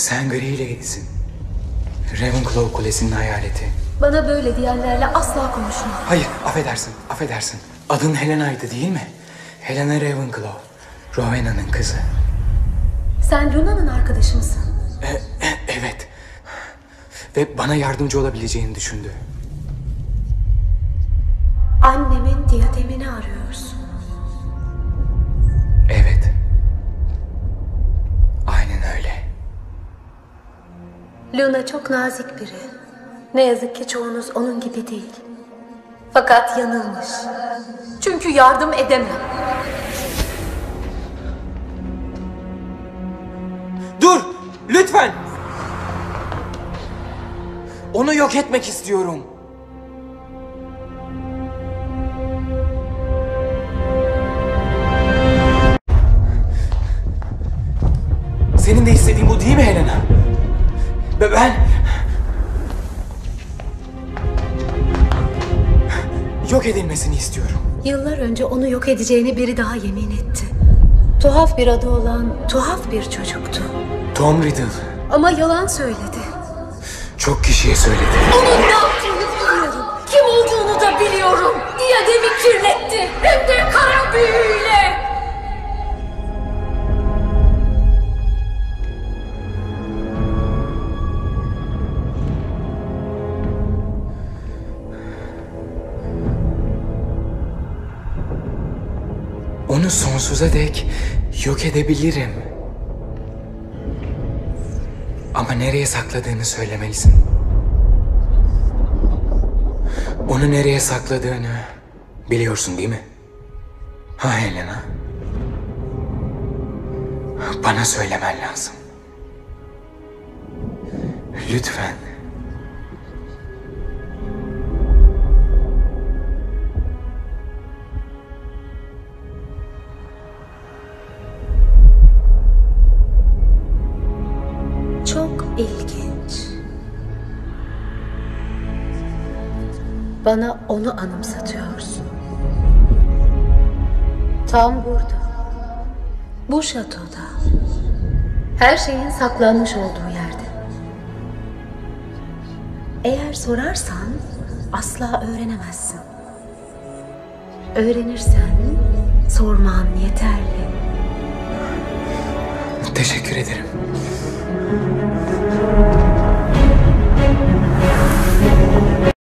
Sen Grey'leydin. Ravenclaw Kulesi'nin hayaleti. Bana böyle diyenlerle asla konuşma. Hayır, affedersin. Adın Helena'ydı değil mi? Helena Ravenclaw. Rowena'nın kızı. Sen Luna'nın arkadaşı mısın? Evet. Ve bana yardımcı olabileceğini düşündü. Annemin diyademini arıyorsun. Evet. Aynen öyle. Luna çok nazik biri. Ne yazık ki çoğunuz onun gibi değil. Fakat yanılmış. Çünkü yardım edemem. Dur! Lütfen! Onu yok etmek istiyorum. Senin de istediğin bu değil mi Helena? Ben... yok edilmesini istiyorum. Yıllar önce onu yok edeceğini biri daha yemin etti. Tuhaf bir adı olan tuhaf bir çocuktu. Tom Riddle. Ama yalan söyledi. Çok kişiye söyledi. Onun ne yaptığını biliyorum. Kim olduğunu da biliyorum. Diyademi kirletti. Hem de kara büyüyle. Onu sonsuza dek yok edebilirim. Ama nereye sakladığını söylemelisin. Onu nereye sakladığını biliyorsun değil mi? Ha Helena? Bana söylemen lazım. Lütfen. Çok ilginç. Bana onu anımsatıyorsun. Tam burada. Bu şatoda. Her şeyin saklanmış olduğu yerde. Eğer sorarsan asla öğrenemezsin. Öğrenirsen sorman yeterli. Teşekkür ederim.